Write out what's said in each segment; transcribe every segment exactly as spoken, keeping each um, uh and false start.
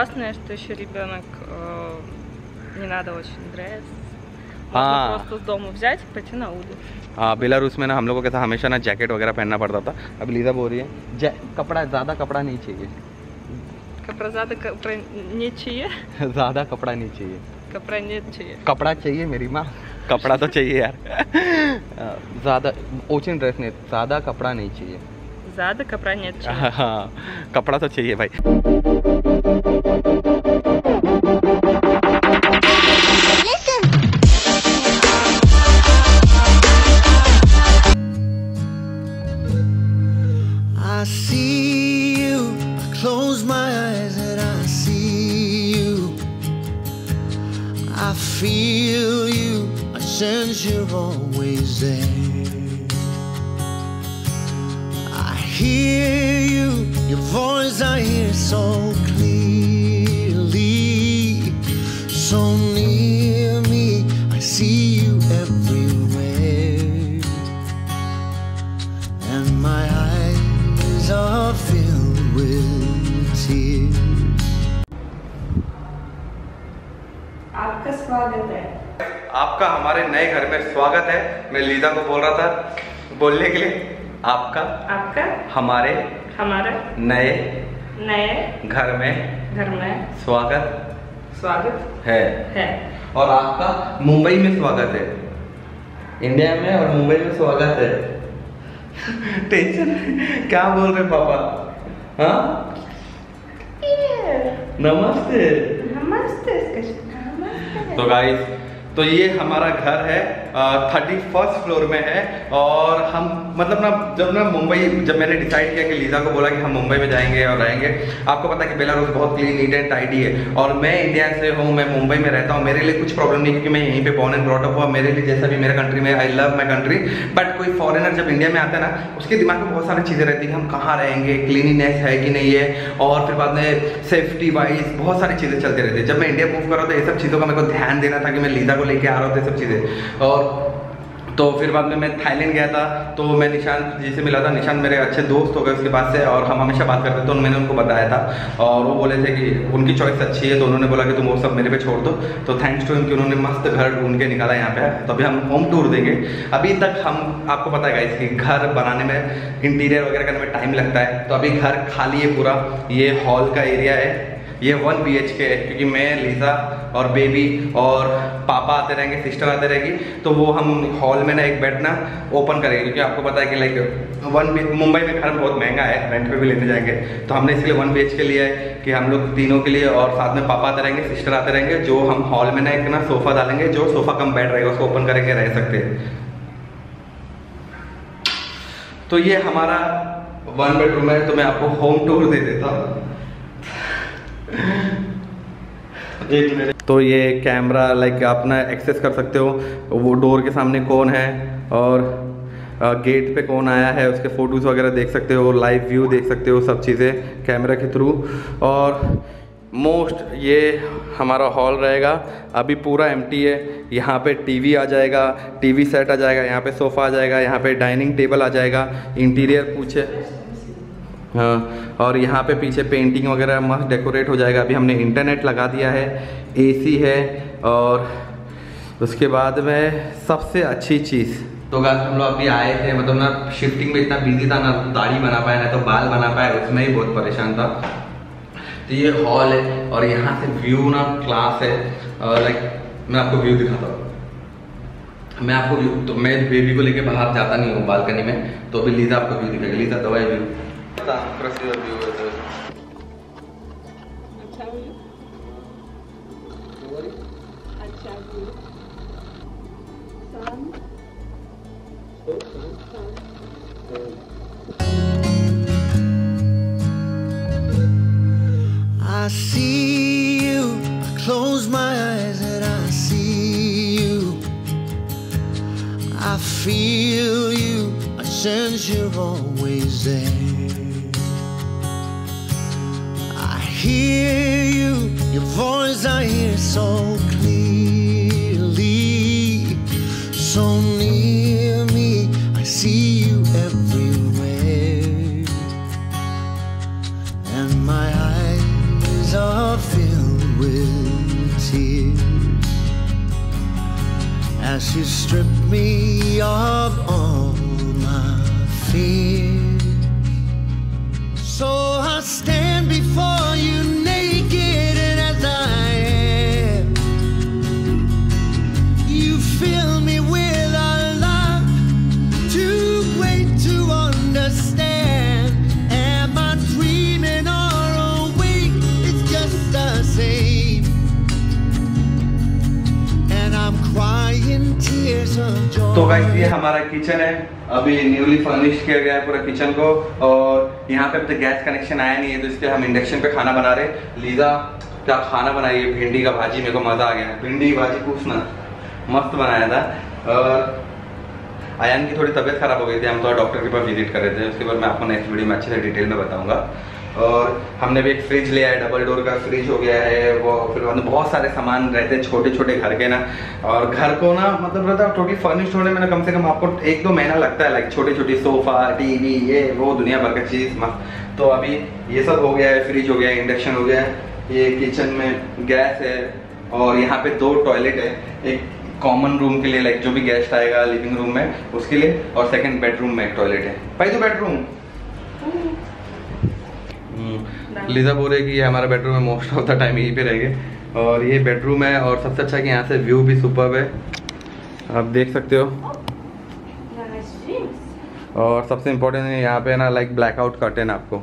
Классное, что еще ребенок э, не надо очень дресс. हाँ, можно просто с дома взять и पойти на улицу. हाँ, बेलारूस में ना हम लोगों के साथ हमेशा ना जैकेट वगैरह पहनना पड़ता था। अब लीजा बोल रही है कपड़ा ज़्यादा कपड़ा नहीं चाहिए। कपड़ा ज़्यादा कपड़ा नहीं चाहिए। ज़्यादा कपड़ा नहीं चाहिए। कपड़ा नहीं चाहिए। कपड़ा चाहिए मेरी माँ, कपड़ा तो चाहिए यार। ज़्यादा ओचिन ड्रेस नहीं, ज़्यादा कपड़ा नहीं चाहिए। ज़्यादा कपड़ा नहीं चाहिए। हाँ, कपड़ा तो चाहिए भाई। I see you, I close my eyes and I see you. I feel you, I sense you're always there. I hear you, your voice I hear so clearly. So near me, I see you everywhere. And my eyes are filled with tears. आपका स्वागत है। आपका हमारे नए घर में स्वागत है। मैं लीजा को बोल रहा था बोलने के लिए, आपका आपका हमारे हमारा नए नए घर में घर में स्वागत स्वागत है है। और आपका मुंबई में स्वागत है। इंडिया में और मुंबई में स्वागत है। टेंशन क्या बोल रहे पापा? हाँ, नमस्ते नमस्ते। तो गाइस, तो ये हमारा घर है, थर्टी फर्स्ट फ्लोर में है। और हम मतलब ना जब ना मुंबई जब मैंने डिसाइड किया कि लीजा को बोला कि हम मुंबई में जाएंगे और रहेंगे। आपको पता है कि बेलारूस बहुत क्लीन नीट एंड टाइडी है और मैं इंडिया से हूँ, मैं मुंबई में रहता हूँ। मेरे लिए कुछ प्रॉब्लम नहीं क्योंकि मैं यहीं पे बॉर्न एंड ब्रॉट अप हुआ। मेरे लिए जैसा भी मेरा कंट्री में, I love my country. But कोई फॉरेनर जब इंडिया में आता है ना, उसके दिमाग में बहुत सारी चीज़ें रहती हैं। हम कहाँ रहेंगे, क्लीनिनेस है कि नहीं है, और फिर बाद में सेफ्टी वाइज बहुत सारी चीज़ें चलती रहती है। जब मैं इंडिया मूव कर रहा था, ये सब चीज़ों का मेरे को ध्यान देना था कि मैं लीजा को लेके आ रहा था, सब चीज़ें। और तो फिर बाद में मैं थाईलैंड गया था, तो मैं निशान जी से मिला था। निशान मेरे अच्छे दोस्त हो गए उसके बाद से, और हम हमेशा बात करते थे। तो मैंने उनको बताया था और वो बोले थे कि उनकी चॉइस अच्छी है, तो उन्होंने बोला कि तुम वो सब मेरे पे छोड़ दो। तो थैंक्स टू उनकी, उन्होंने मस्त घर ढूंढ के निकाला यहाँ पे। तो अभी हम होम टूर देंगे। अभी तक हम, आपको पता है गाइस कि घर बनाने में, इंटीरियर वगैरह करने में टाइम लगता है। तो अभी घर खाली है पूरा। ये हॉल का एरिया है, ये वन बी एच के है क्योंकि मैं, लीजा और बेबी और पापा आते रहेंगे, सिस्टर आते रहेगी। तो वो हम हॉल में ना एक बेड ना ओपन करेंगे क्योंकि आपको पता है कि लाइक वन मुंबई में घर बहुत महंगा है, रेंट पे भी लेने जाएंगे। तो हमने इसलिए वन बी एच के लिए है कि हम लोग तीनों के लिए, और साथ में पापा आते रहेंगे, सिस्टर आते रहेंगे। जो हम हॉल में ना एक ना सोफा डालेंगे, जो सोफा कम बेड रहेगा उसको ओपन करेंगे, रह सकते हैं। तो ये हमारा वन बेडरूम है। तो मैं आपको होम टूर दे देता हूँ। एक मिनट। तो ये कैमरा लाइक आप ना एक्सेस कर सकते हो, वो डोर के सामने कौन है और गेट पे कौन आया है, उसके फोटोज़ वगैरह देख सकते हो, लाइव व्यू देख सकते हो, सब चीज़ें कैमरा के थ्रू। और मोस्ट ये हमारा हॉल रहेगा, अभी पूरा एम्प्टी है। यहाँ पे टीवी आ जाएगा, टीवी सेट आ जाएगा, यहाँ पे सोफ़ा आ जाएगा, यहाँ पे डाइनिंग टेबल आ जाएगा, इंटीरियर पूछे हाँ। और यहाँ पे पीछे पेंटिंग वगैरह मस्त डेकोरेट हो जाएगा। अभी हमने इंटरनेट लगा दिया है, एसी है, और उसके बाद में सबसे अच्छी चीज़, तो गाइस हम लोग अभी आए थे, मतलब ना शिफ्टिंग में इतना बिजी था, ना दाढ़ी बना पाया ना तो बाल बना पाया, उसमें ही बहुत परेशान था। तो ये हॉल है और यहाँ से व्यू ना क्लास है। और लाइक मैं आपको व्यू दिखाता हूँ। मैं आपको व्यू, तो मैं बेबी को लेके बाहर जाता नहीं हूँ बालकनी में, तो अभी लीजा आपको व्यू दिखाएगी। लीजा दवाई व्यू व्यू है। अच्छा व्यू, अच्छा view, I see you, I close my eyes and I see you. I feel you, I sense you're always there. I hear you, your voice I hear so clearly. So near me, I see you everywhere. And my eyes are filled as you strip me of all my fears. So I stand before you naked and as I am. You fill me with a love too great to understand. Am I dreaming or awake? It's just the same. And I'm crying tears of joy. तो guys ये हमारा kitchen है, अभी newly furnish किया गया है पूरा kitchen को। और यहाँ पे अब तक गैस कनेक्शन आया नहीं है, तो इसलिए हम इंडक्शन पे खाना बना रहे। लीजा क्या खाना बनाई है, भिंडी का भाजी, मेरे को मजा आ गया। भिंडी की भाजी पूछना मस्त बनाया था। और आयन की थोड़ी तबीयत खराब हो गई थी, हम थोड़ा डॉक्टर के पास विजिट कर रहे थे, उसके बाद मैं आपको नेक्स्ट वीडियो में अच्छे से डिटेल में बताऊंगा। और हमने भी एक फ्रिज लिया है, डबल डोर का फ्रिज हो गया है वो। फिर मतलब बहुत सारे सामान रहते हैं छोटे छोटे घर के ना, और घर को ना मतलब रहता है टोटली फर्निश्ड होने में ना कम से कम आपको एक दो महीना लगता है। लाइक छोटी छोटी सोफा, टीवी, ये वो दुनिया भर का चीज़ मस्त। तो अभी ये सब हो गया है, फ्रिज हो गया है, इंडक्शन हो गया है, ये किचन में गैस है, और यहाँ पे दो टॉयलेट है, एक कॉमन रूम के लिए लाइक जो भी गेस्ट आएगा लिविंग रूम में उसके लिए, और सेकंड बेडरूम में एक टॉयलेट है। भाई तो बेडरूम लीजा बोल रहे कि ये हमारा बेडरूम है, मोस्ट ऑफ द टाइम यहीं पे रहेंगे। और ये बेडरूम है, और सबसे अच्छा कि यहाँ से व्यू भी सुपर्ब है, आप देख सकते हो। और सबसे इम्पोर्टेंट है यहाँ पे ना लाइक ब्लैकआउट कर्टेन आपको।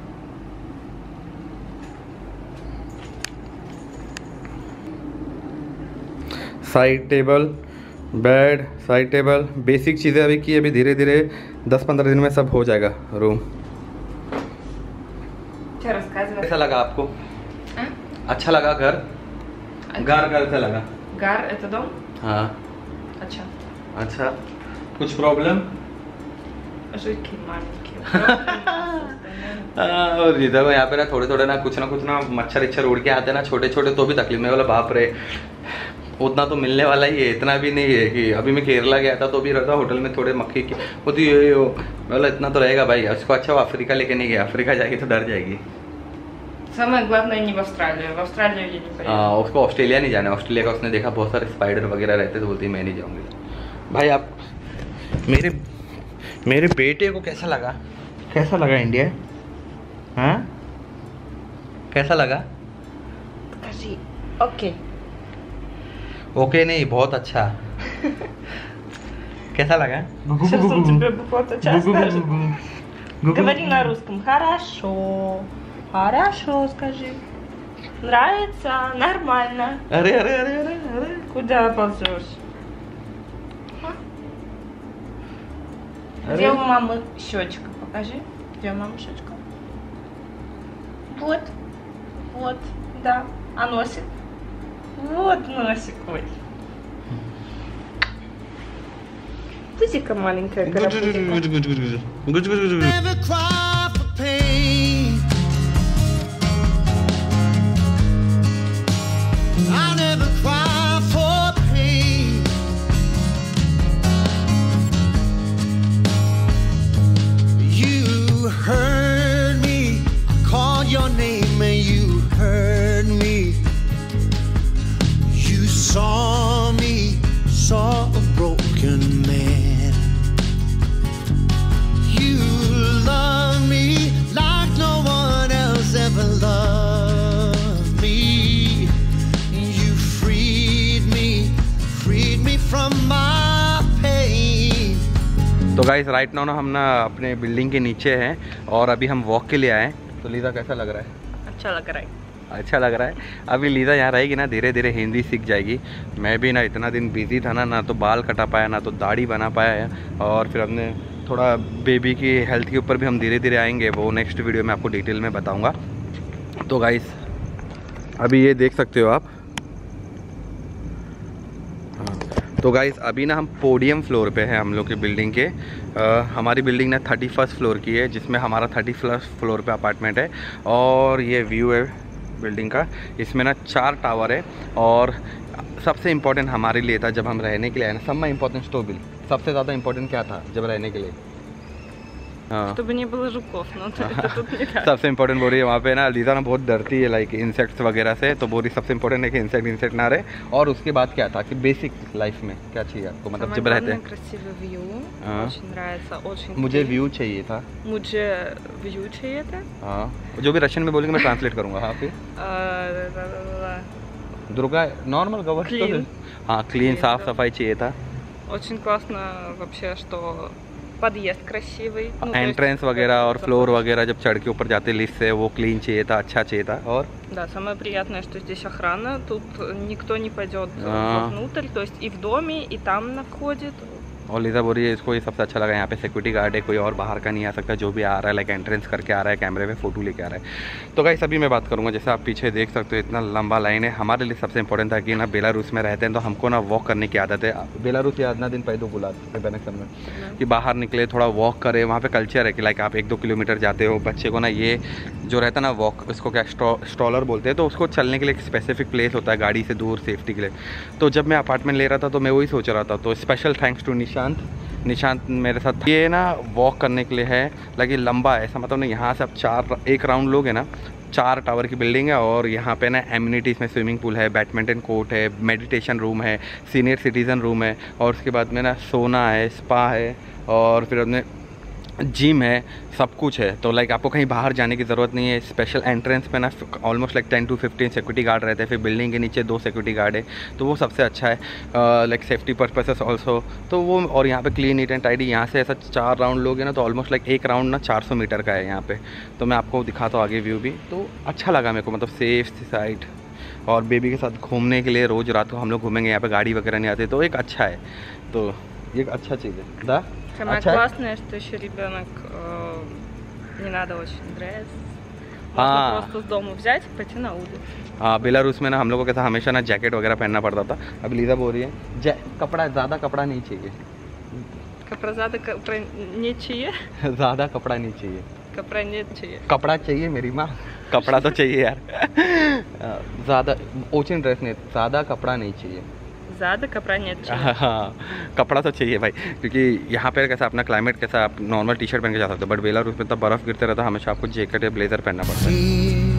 Side table, bed, side table, basic चीज़ें अभी की, अभी धीरे धीरे दस पंद्रह दिन में सब हो जाएगा रूम। कैसा लगा आपको? आ? अच्छा लगा घर? घर कैसा लगा? घर это дом? हाँ। अच्छा। अच्छा, कुछ प्रॉब्लम? Жидкий маленький। और इधर यहाँ पे ना थोड़े थोड़े ना कुछ ना कुछ ना मच्छर इच्छर उड़ के आते ना छोटे छोटे, तो भी तकलीफ में बोला बाप रे, उतना तो मिलने वाला ही है, इतना भी नहीं है कि अभी मैं केरला गया था तो भी रहता होटल में थोड़े मक्खी की होती है, बोला इतना तो रहेगा भाई। उसको अच्छा वो अफ्रीका लेके नहीं गया, अफ्रीका जाएगी तो डर जाएगी। Самое главное не в Австралию, в Австралию я не поеду। हाँ, उसको ऑस्ट्रेलिया नहीं जाना है, ऑस्ट्रेलिया का उसने देखा बहुत सारे स्पाइडर वगैरह रहते तो बोलती मैं नहीं जाऊँगी। भाई आप मेरे मेरे बेटे को कैसा लगा, कैसा लगा इंडिया? हाँ कैसा लगा? Скажи, окей। ओके नहीं, बहुत अच्छा। कैसा लगा? Сейчас он тебе बहुत अच्छा скажет। Говори на русском. Хорошо. Хорошо, скажи. Нравится? Нормально. अरे अरे अरे अरे अरे Куда ползешь? Где у мамы щечка? Покажи. Где у мамы щечка? Вот. Вот. Да. А носик? Вот носик. Ой. Пузика маленькая. Never cry for pain. I never cry for pain. You heard me. I called your name and you heard me. You saw me, saw a broken man. You love me like no one else ever loved me. You freed me, freed me from my pain. तो guys right now ना हम ना अपने building के नीचे हैं, और अभी हम वॉक के लिए आए हैं। तो लीजा कैसा लग रहा है? अच्छा लग रहा है। अच्छा लग रहा है। अभी लीजा यहाँ रहेगी ना, धीरे धीरे हिंदी सीख जाएगी। मैं भी ना इतना दिन बिजी था ना, ना तो बाल कटा पाया, ना तो दाढ़ी बना पाया है। और फिर हमने थोड़ा बेबी की हेल्थ के ऊपर भी हम धीरे धीरे आएंगे, वो नेक्स्ट वीडियो में आपको डिटेल में बताऊंगा। तो गाइस अभी ये देख सकते हो आप। तो गाइस अभी ना हम पोडियम फ्लोर पे हैं हम लोग की बिल्डिंग के। आ, हमारी बिल्डिंग ना थर्टी फर्स्ट फ्लोर की है, जिसमें हमारा थर्टी फर्स्ट फ्लोर पे अपार्टमेंट है। और ये व्यू है बिल्डिंग का। इसमें ना चार टावर है, और सबसे इम्पोर्टेंट हमारे लिए था जब हम रहने के लिए आए ना, सब में इम्पोर्टेंट स्टोव बिल सबसे ज़्यादा इम्पोर्टेंट क्या था जब रहने के लिए? हाँ। Чтобы не было жуков, но это тут не так. सबसे इम्पोर्टेंट बोल रही है वहाँ पे ना, लीजा ना बहुत डरती है लाइक इंसेक्ट्स वगैरह से, तो बोल रही सबसे इम्पोर्टेंट है कि इंसेक्ट इंसेक्ट ना रहे। और उसके बाद क्या था कि बेसिक लाइफ में क्या चाहिए आपको, मतलब जब रहते हैं? Красивый व्यू, हाँ। очень нравится, очень. मुझे व्यू चाहिए था। मुझे व्यू चाहिए था। हाँ, जो भी रशियन में बोलेंगे मैं ट्रांसलेट करूँगा। हाँ फिर दुर्गा नॉर्मल गवर्नमेंट, हाँ क्लीन, साफ सफाई चाहिए था। Очень классно вообще, что подъезд красивый. एंट्रेंस वगैरह और फ्लोर वगैरह जब चढ़ के ऊपर जाते लिफ्ट से, वो क्लीन चाहिए था, अच्छा चाहिए था। और да, самое приятное, что здесь охрана, тут никто не пойдет внутрь, то есть и в доме, и там на входе. और लीजा बोल रही है इसको ये सबसे अच्छा लगा, यहाँ पे सिक्योरिटी गार्ड है, कोई और बाहर का नहीं आ सकता, जो भी आ रहा है लाइक एंट्रेंस करके आ रहा है, कैमरे में फ़ोटो लेके आ रहा है। तो गाइस अभी मैं बात करूँगा, जैसे आप पीछे देख सकते हो इतना लंबा लाइन है। हमारे लिए सबसे इंपॉर्टेंट था कि ना बेलारूस में रहते हैं तो हमको ना वॉक करने की आदत है। बेलारूस या आधना दिन पहले बुला में कि बाहर निकले, थोड़ा वॉक करें। वहाँ पे कल्चर है कि लाइक आप एक दो किलोमीटर जाते हो, बच्चे को ना ये जो रहता है ना वॉक, उसको क्या स्ट्रॉलर बोलते हैं, तो उसको चलने के लिए एक स्पेसिफिक प्लेस होता है गाड़ी से दूर सेफ्टी के लिए। तो जब मैं अपार्टमेंट ले रहा था तो मैं वही सोच रहा था, तो special thanks to Nishant Nishant मेरे साथ। ये ना वॉक करने के लिए है, लगे लंबा है, ऐसा मतलब ना यहाँ से आप चार एक राउंड लोगे ना, चार टावर की बिल्डिंग है और यहाँ पे ना एम्यूनिटीज़ में स्विमिंग पूल है, बैडमिंटन कोर्ट है, मेडिटेशन रूम है, सीनियर सिटीज़न रूम है, और उसके बाद में ना सोना है, स्पा है, और फिर अपने जिम है, सब कुछ है। तो लाइक आपको कहीं बाहर जाने की ज़रूरत नहीं है। स्पेशल एंट्रेंस पे ना almost like ten to fifteen security guard रहते हैं, फिर बिल्डिंग के नीचे दो सिक्योरिटी गार्ड है, तो वो सबसे अच्छा है लाइक सेफ्टी पर्पसेस ऑल्सो। तो वो, और यहाँ पे क्लीन नीट एंड टाइडी, यहाँ से ऐसा चार राउंड लोगे ना तो ऑलमोस्ट लाइक एक राउंड ना चार सौ मीटर का है यहाँ पे। तो मैं आपको दिखाता हूँ आगे व्यू भी, तो अच्छा लगा मेरे को, मतलब सेफ साइड। और बेबी के साथ घूमने के लिए रोज़ रात को हम लोग घूमेंगे, यहाँ पे गाड़ी वगैरह नहीं आती, तो एक अच्छा है, तो ये अच्छा चीज़ है। दा Самое классное, что еще ребенок не надо очень дресс. Можно просто с дома взять и пойти на улицу. हाँ, बेलारूस में ना हम लोगों के साथ हमेशा ना जैकेट वगैरह पहनना पड़ता था। अब लीजा बोल रही है कपड़ा, ज़्यादा कपड़ा नहीं चाहिए। कपड़ा ज़्यादा कपड़ा नहीं चाहिए। ज़्यादा कपड़ा नहीं चाहिए। कपड़ा नहीं चाहिए। कपड़ा चाहिए मेरी माँ, कपड़ा तो चाहिए यार। ज़्यादा ओचिन ड्रेस नहीं, ज़्यादा कपड़ा नहीं चाहिए। ज़्यादा कपड़ा नहीं चाहिए। हाँ, कपड़ा तो चाहिए भाई, क्योंकि यहाँ पे कैसा अपना क्लाइमेट कैसा, आप नॉर्मल टी शर्ट पहन के जा सकते हो, बट बेलारूस में तो बर्फ़ गिरते रहता है, हमेशा आपको जैकेट या ब्लेजर पहनना पड़ता है।